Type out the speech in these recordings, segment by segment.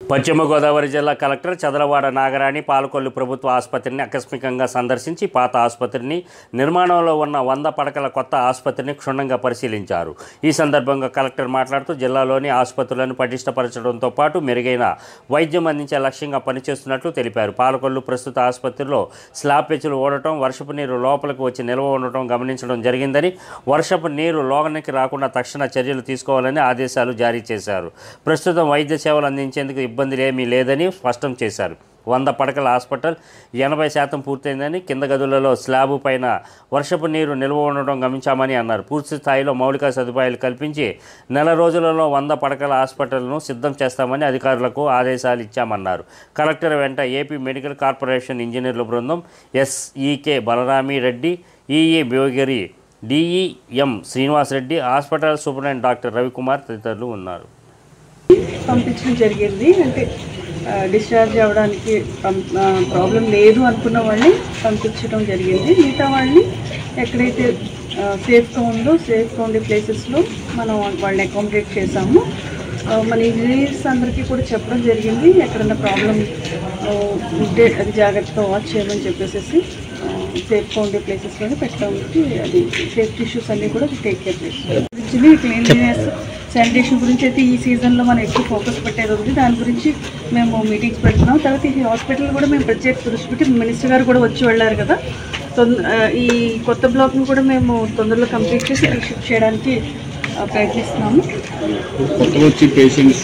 పశ్చిమ గోదావరి జిల్లా కలెక్టర్ చదలవాడ నాగరాణి పాలకొల్లు ప్రభుత్వ ఆసుపత్రిని ఆకస్మికంగా సందర్శించి పాత ఆసుపత్రిని, నిర్మాణంలో ఉన్న 100 పడకల కొత్త ఆసుపత్రిని క్షుణ్ణంగా పరిశీలించారు. ఈ సందర్భంగా కలెక్టర్ మాట్లాడుతూ జిల్లాలోని ఆసుపత్రులను పటిష్టపరచడంతో పాటు మెరుగైన వైద్యం అందించే లక్ష్యంగా పనిచేస్తున్నట్లు తెలిపారు. పాలకొల్లు ప్రస్తుత ఆసుపత్రిలో స్లాబ్ పెచ్చులు ఓడటం, వర్షపు నీరు లోపలికి వచ్చి నిల్వ ఉండటం గమనించడం జరిగిందని, వర్షపు నీరు లోనికి రాకుండా తక్షణ చర్యలు తీసుకోవాలని ఆదేశాలు జారీ చేశారు. ప్రస్తుతం వైద్య సేవలు అందించేందుకు ఇబ్బందులు ఏమీ లేదని స్పష్టం చేశారు. 100 పడకల హాస్పిటల్ 80% పూర్తయిందని, కింద గదులలో స్లాబు పైన వర్షపు నీరు నిల్వ ఉండడం గమనించామని అన్నారు. పూర్తి స్థాయిలో మౌలిక సదుపాయాలు కల్పించి నెల రోజులలో 100 పడకల హాస్పిటల్ను సిద్ధం చేస్తామని అధికారులకు ఆదేశాలు ఇచ్చామన్నారు. కలెక్టర్ వెంట ఏపీ మెడికల్ కార్పొరేషన్ ఇంజనీర్ల బృందం, SE K Balarami Reddy, EE Bhogiri, DEM Srinivasa Reddy, hospital superintendent doctor Ravikumar తదితరులు ఉన్నారు. పంపించడం జరిగింది. అంటే డిశ్చార్జ్ అవ్వడానికి ప్రాబ్లం లేదు అనుకున్న వాళ్ళని పంపించడం జరిగింది. మిగతా వాళ్ళని ఎక్కడైతే సేఫ్గా ఉండే ప్లేసెస్లో మనం వాళ్ళని అకామిడేట్ చేసాము. మన ఇంజనీర్స్ అందరికీ కూడా చెప్పడం జరిగింది, ఎక్కడన్నా ప్రాబ్లం ఉంటే అది జాగ్రత్తగా వాచ్ చేయమని చెప్పేసి సేఫ్గా ఉండే ప్లేసెస్లోనే పెట్టడానికి అది సేఫ్టీ ఇష్యూస్ అన్నీ కూడా టేక్ కేర్ చేస్తాం. క్లీన్లీనెస్, శానిటేషన్ గురించి అయితే ఈ సీజన్లో మనం ఎక్కువ ఫోకస్ పెట్టేది ఉంది. దాని గురించి మేము మీటింగ్స్ పెడుతున్నాం. తర్వాత ఈ హాస్పిటల్ కూడా మేము ప్రత్యేక దృష్టి పెట్టి, మినిస్టర్ గారు కూడా వచ్చి వెళ్ళారు కదా, ఈ కొత్త బ్లాక్ను కూడా మేము తొందరలో కంప్లీట్ చేసి షిఫ్ట్ చేయడానికి ప్రయత్నిస్తున్నాము. కొత్త పేషెంట్స్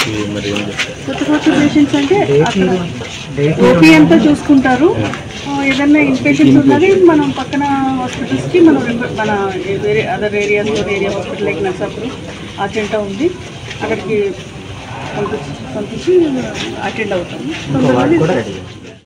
అంటే అక్కడ ఓపీ అంతా చూసుకుంటారు. ఏదన్నా ఇన్పేషెంట్స్ ఉన్నది మనం పక్కన హాస్పిటల్స్కి మన వేరే అదర్ ఏరియాస్లో area hospital like Narsapuram attend ఉంది, అక్కడికి పంపించి అటెండ్ అవుతాము. తొందరగా